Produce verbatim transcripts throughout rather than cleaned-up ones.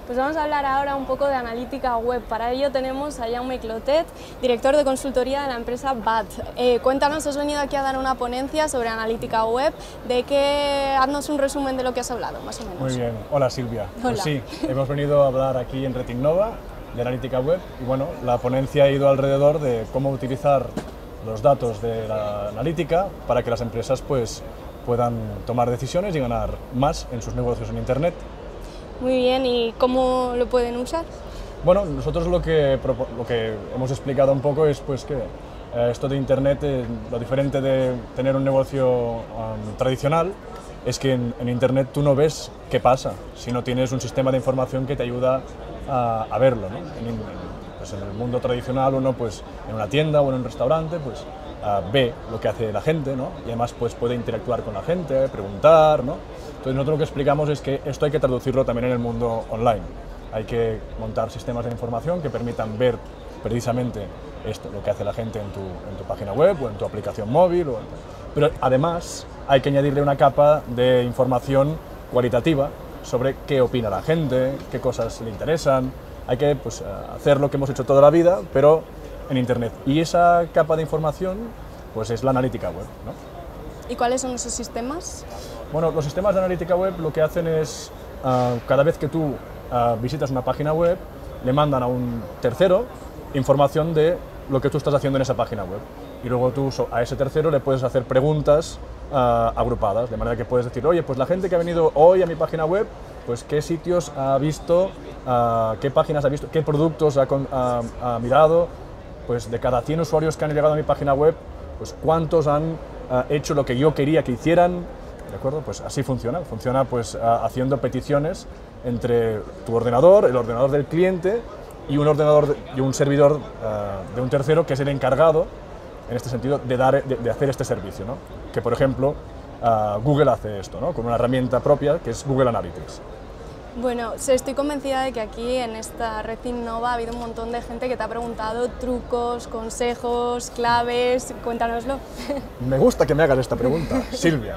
Pues vamos a hablar ahora un poco de analítica web. Para ello tenemos a Jaume Clotet, director de consultoría de la empresa B A T. Eh, cuéntanos, has venido aquí a dar una ponencia sobre analítica web. ¿De qué? Haznos un resumen de lo que has hablado, más o menos. Muy bien. Hola, Silvia. Hola. Pues sí, hemos venido a hablar aquí en Retinnova de analítica web y bueno, la ponencia ha ido alrededor de cómo utilizar los datos de la analítica para que las empresas pues puedan tomar decisiones y ganar más en sus negocios en Internet. Muy bien, ¿y cómo lo pueden usar? Bueno, nosotros lo que, lo que hemos explicado un poco es pues, que eh, esto de Internet, eh, lo diferente de tener un negocio um, tradicional, es que en, en Internet tú no ves qué pasa si no tienes un sistema de información que te ayuda a, a verlo, ¿no? En, en, pues en el mundo tradicional uno pues, en una tienda o en un restaurante pues, uh, ve lo que hace la gente, ¿no? Y además pues, puede interactuar con la gente, preguntar, ¿no? Entonces nosotros lo que explicamos es que esto hay que traducirlo también en el mundo online. Hay que montar sistemas de información que permitan ver precisamente esto, lo que hace la gente en tu, en tu página web o en tu aplicación móvil. O, pero además hay que añadirle una capa de información cualitativa sobre qué opina la gente, qué cosas le interesan. Hay que pues, hacer lo que hemos hecho toda la vida, pero en Internet. Y esa capa de información pues, es la analítica web, ¿no? ¿Y cuáles son esos sistemas? Bueno, los sistemas de analítica web lo que hacen es, uh, cada vez que tú uh, visitas una página web, le mandan a un tercero información de lo que tú estás haciendo en esa página web. Y luego tú a ese tercero le puedes hacer preguntas uh, agrupadas, de manera que puedes decir, oye, pues la gente que ha venido hoy a mi página web, pues qué sitios ha visto, uh, qué páginas ha visto, qué productos ha, ha, ha mirado, pues de cada cien usuarios que han llegado a mi página web, pues cuántos han uh, hecho lo que yo quería que hicieran. ¿De acuerdo? Pues así funciona, funciona pues haciendo peticiones entre tu ordenador, el ordenador del cliente y un ordenador de, y un servidor uh, de un tercero que es el encargado, en este sentido, de, dar, de, de hacer este servicio, ¿no? Que por ejemplo uh, Google hace esto, ¿no? Con una herramienta propia que es Google Analytics. Bueno, estoy convencida de que aquí en esta Retinnova ha habido un montón de gente que te ha preguntado trucos, consejos, claves. Cuéntanoslo. Me gusta que me hagas esta pregunta, Silvia.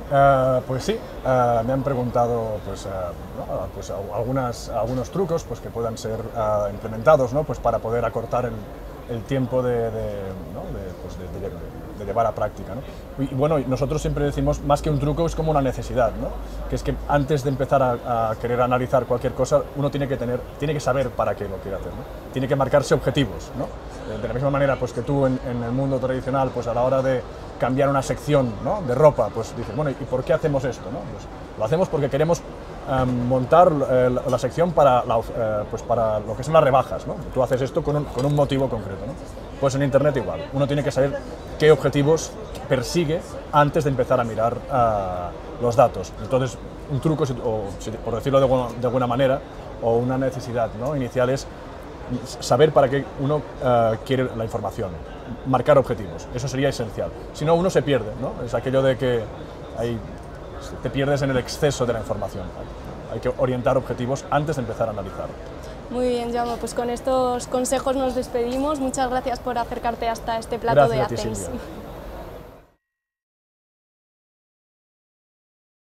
Uh, pues sí, uh, me han preguntado pues, uh, ¿no? pues, algunas, algunos trucos pues, que puedan ser uh, implementados, ¿no? Pues para poder acortar el, el tiempo de, de, ¿no? de, pues de, de, de llevar a práctica, ¿no? Y bueno, nosotros siempre decimos, más que un truco es como una necesidad, ¿no? Que es que antes de empezar a, a querer analizar cualquier cosa, uno tiene que, tener, tiene que saber para qué lo quiere hacer, ¿no? Tiene que marcarse objetivos, ¿no? De la misma manera pues, que tú en, en el mundo tradicional, pues a la hora de cambiar una sección, ¿no? de ropa, pues dices, bueno, ¿y por qué hacemos esto? ¿No? Pues lo hacemos porque queremos um, montar eh, la, la sección para, la, eh, pues para lo que son las rebajas, ¿no? Tú haces esto con un, con un motivo concreto, ¿no? Pues en Internet igual, uno tiene que saber qué objetivos persigue antes de empezar a mirar uh, los datos. Entonces, un truco, o, por decirlo de, de alguna manera, o una necesidad, ¿no? inicial es saber para qué uno uh, quiere la información, marcar objetivos, eso sería esencial. Si no, uno se pierde, ¿no? Es aquello de que hay, te pierdes en el exceso de la información. Hay que orientar objetivos antes de empezar a analizar. Muy bien, Jaume, pues con estos consejos nos despedimos. Muchas gracias por acercarte hasta este plato Gracias de a ti, Athens. Silvia.